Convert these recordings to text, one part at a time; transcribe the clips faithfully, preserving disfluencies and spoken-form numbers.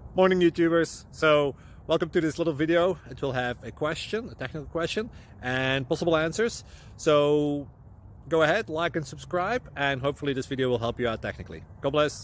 Morning YouTubers. So welcome to this little video. It will have a question, a technical question, and possible answers. So go ahead, like and subscribe, and hopefully this video will help you out technically. God bless.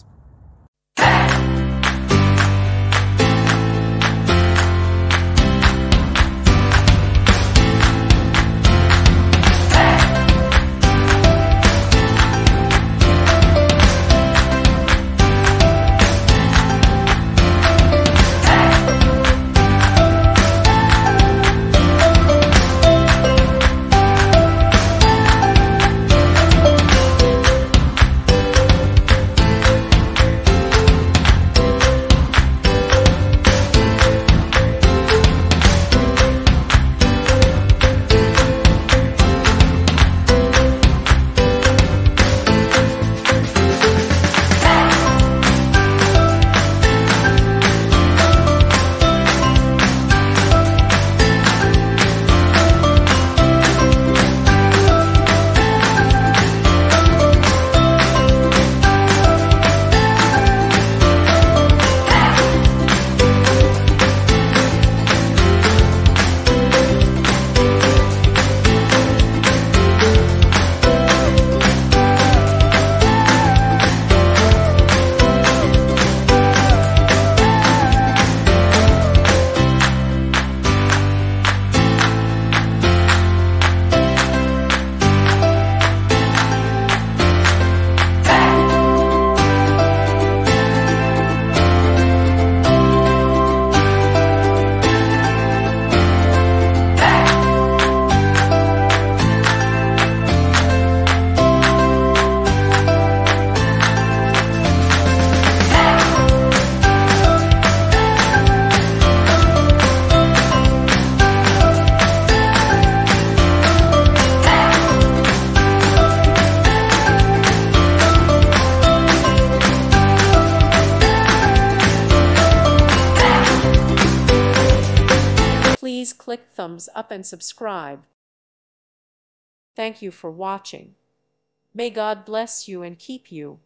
Please click thumbs up and subscribe. Thank you for watching. May God bless you and keep you.